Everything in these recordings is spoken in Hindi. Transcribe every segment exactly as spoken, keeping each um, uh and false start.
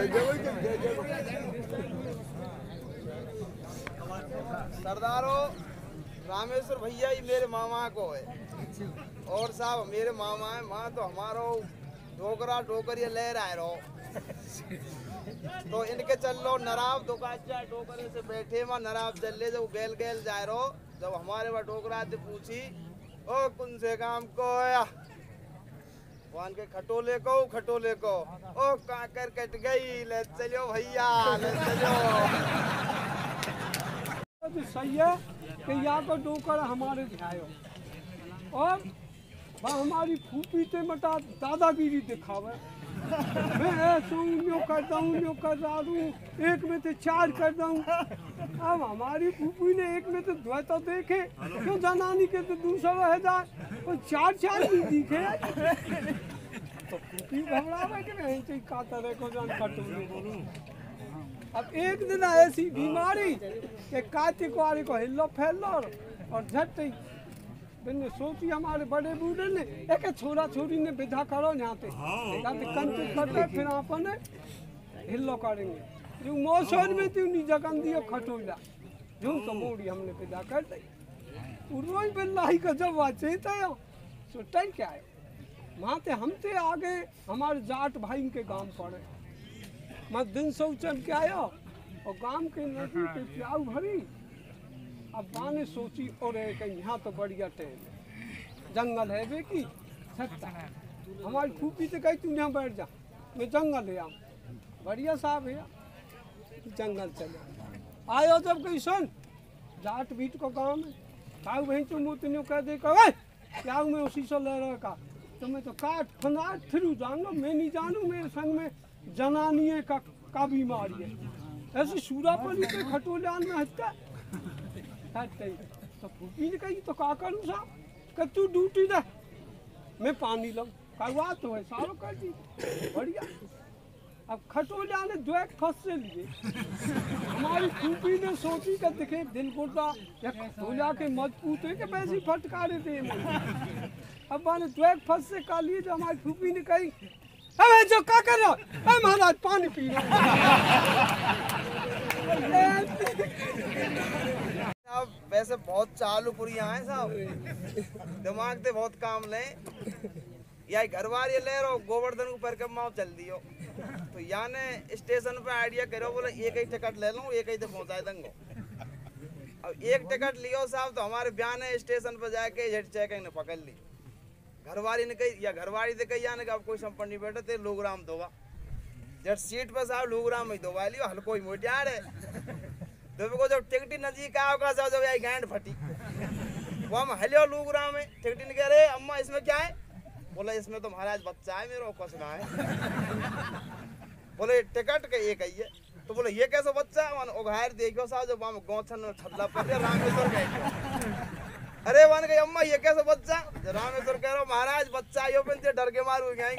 सरदारों रामेश्वर भैया ही मेरे मामा को है और साहब मेरे मामा है। माँ तो हमारो डोकरा डोकरिया ले रहा रहो तो इनके चल लो नराब दुकाचा डोकरे से बैठे वहाँ नराब चल ले जब गेल गेल जाए रहो जब हमारे वहाँ डोकरा से पूछी ओ कौन से काम को या वान के खटोले को खटोले को ओ काकर कट गई ले चलो भैया ले चलो। तो सही है कि या तो डोकर हमारे ध्यायो और वह हमारी फूफी से मटा दादागिरी दिखावे। मैं ऐसा यूँ करता हूँ यूँ कर रहा हूँ एक में से चार करता हूँ। अब हमारी फूफी ने एक में से दो तो देखे क्यों जनानी के तो दूसरा रह जाए और चार चार भी दिखे तो फूफी घबरावे कि नहीं चाहिए का तरह को जान कटूंगे। अब एक दिन ऐसी बीमारी कि कार्तिक वाले को हिलो फैलो और झट मैंने सोची हमारे बड़े बूढ़े ने एक छोरा छोरी ने विदा करो यहाँ पे कंटिन्यू करते फिर अपन हिलो करेंगे जो मौसम में थी उन्हीं जगह दियो खटोला जो तो मोड़ी हमने विदा कर दी उर्वई बिल्लाही का जब वाचे था सो टाइम क्या है वहाँ से हमसे आगे हमारे जाट भाई के गांव पड़े मैं दिन सोचन के आया और गांव के नदी पे प्याऊ भरी। अब बाने सोची और यहाँ तो बढ़िया टेम जंगल है वे की सत्ता हमारी फूफी से कही तू यहाँ बैठ जा मैं जंगल ले आऊँ बढ़िया साहब है जंगल चले आयो जब कही सुन जाट बीट को गाँव में खाऊ भाई तुम उतने कह दे कह प्याऊ में उसी से ले रहे का तो मैं तो काट फंदाट फिर जानू मैं नहीं जानू मेरे संग में जनानी का का बीमारी है ऐसे सूरापली पे खटोलान में हटता तो फूफी ने कही तो का करूँ साहब कि तू ड्यूटी दे मैं पानी लाऊं करवा तो है सारो कर दी बढ़िया। अब खटोला ने दो एक फंस से लिए हमारी फूफी ने सोची कि दिखे दिल गोटा या खटोला के मजबूत है कि वैसे फटकारे थे। अब मैंने दो एक फंस से का लिए जो हमारी फूफी ने कही अबे जो क्या कर रहा है महाराज पानी पी रहा अब वैसे बहुत चालू पुरिया हैं साहब दिमाग से बहुत काम लें या घर वाले ले रहो गोवर्धन को परिक्रमा चल दियो तो याने स्टेशन पे आइडिया करो बोले एक ही टिकट ले लूँ एक ही से पहुँचा देंगे। अब एक टिकट लियो साहब तो हमारे बयान स्टेशन पर जाके हेड चेकिंग ने पकड़ ली घरवाली ने कही या घरवाली से कही यानी अब कोई संपन्न नहीं बैठे थे लोग राम दोवा जब सीट पर साहब लोग राम ही दोवा लियो हल्को ही मोटिया है तो को जब टिकटी नजीक आओगा जब जब यही गांड फटी वो हम हलियो लोग राम में टिकटी ने कह रहे अम्मा इसमें क्या है बोला इसमें तो महाराज बच्चा है मेरा कुछ ना है बोले टिकट का एक ही है तो बोले ये कैसे बच्चा है उघार देखो साहब जब वहाँ गौछन में छल्ला पड़ रामेश्वर गए अरे वन गई अम्मा ये कैसे बच्चा रामेश्वर कह रहा महाराज बच्चा यो बनते डर के मारू गए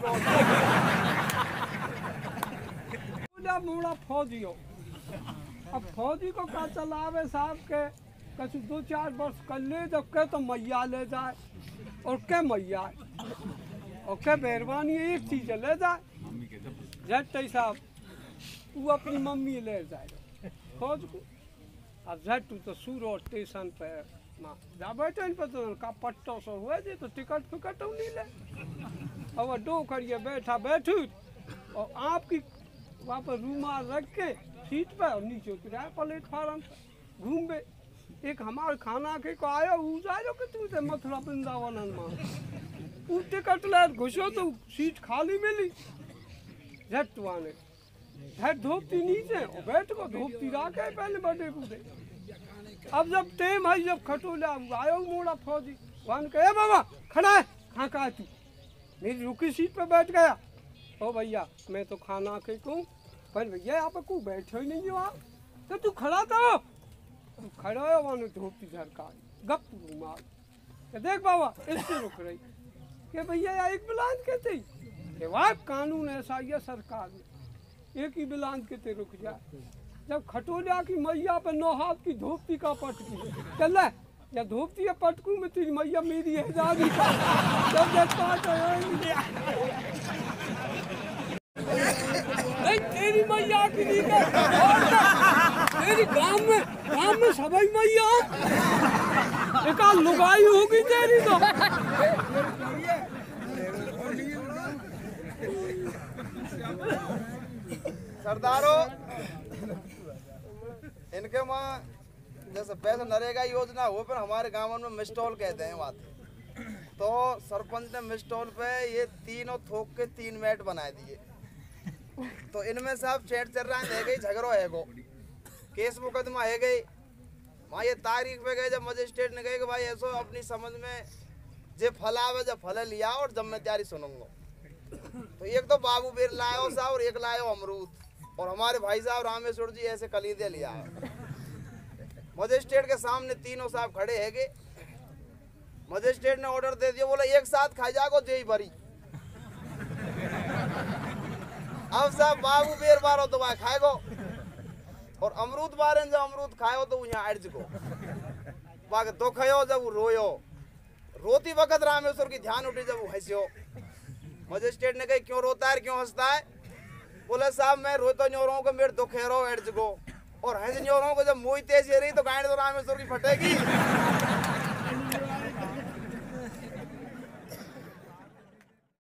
मुड़ा फौजी हो। अब फौजी को का चलावे साहब के कछु दो चार वर्ष कर ले जब के तो मैया ले जाए और क्या मैया और क्या मेहरबानी एक चीज ले जाए झट साहब तू अपनी मम्मी ले जाए फौज को। अब झट तू तो सूरो स्टेशन पे जा बैठे पर तो का पट्टो सो हुए जी तो टिकट फिकट नहीं ले अब दो करिए बैठा बैठू और आपकी वहाँ पर रूमाल रख के सीट पे और नीचे उतरा प्लेटफार्म पर घूम बे एक हमारे खाना के को आया ऊ जाए कि तू से मथुरा वृंदावन में ऊ टिकट ले घुसो तो सीट खाली मिली झट वाने झट धोपती नीचे और बैठ को धोपती रखे पहले बड़े बूढ़े। अब जब टेम है जब खटोला आयो मोड़ा फौजी वन कहे बाबा खड़ा है कहाँ का तू मेरी रुकी सीट पे बैठ गया ओ भैया मैं तो खाना के कहूँ पर भैया यहाँ पे को बैठे ही नहीं हो तो तू खड़ा था तू खड़ा है वहाँ धोपती झरकार गप रुमाल देख बाबा इससे रुक रही कि भैया एक बिलान कहते कि वाह कानून ऐसा ही है सरकार में एक ही बिलान कहते रुक जाए। जब खटोला की मैया पे नौ हाथ की धोपती का पटकी चल या धोपती है पटकू में तेरी मैया मेरी है जागी जब देखता नहीं तेरी मैया की दी के तेरी गांव में गांव में सभी मैया एक आध लुगाई होगी तेरी तो। सरदारों इनके वहाँ जैसे पैसे नरेगा योजना हो पर हमारे गाँव में मिस्टॉल कहते हैं बात। तो सरपंच ने मिस्टॉल पे ये तीनों थोक के तीन मैट बना दिए। तो इनमें सब चैट चल रहा है गई झगड़ो है गो केस मुकदमा है गई वहाँ ये तारीख पे गए जब मजिस्ट्रेट ने कहे कि भाई ऐसो अपनी समझ में जे फलावे जब फल लिया और जब मैं तैयारी सुनूंगा। तो एक तो बाबू बेर लायो साहब और एक लायो अमरूद और हमारे भाई साहब रामेश्वर जी ऐसे कलीदे लिया। मजिस्ट्रेट के सामने तीनों साहब खड़े है गए। मजिस्ट्रेट ने ऑर्डर दे दिया बोला एक साथ खा जागो जेई भरी। अब साहब बाबू बेर बारो तो वह खाएगो और अमरूद बारे जब अमरूद खायो तो यहाँ अर्ज को बाग तो खायो जब वो रोयो रोती वक्त रामेश्वर की ध्यान उठी जब वो हंसियो। मजिस्ट्रेट ने कही क्यों रोता है क्यों हंसता है? बोले साहब मैं रोता नहीं रहा हूँ मेरे दुख है रो अर्ज को और हंस नहीं रहा हूँ जब मोई तेज रही तो गांड तो रामेश्वर की फटेगी।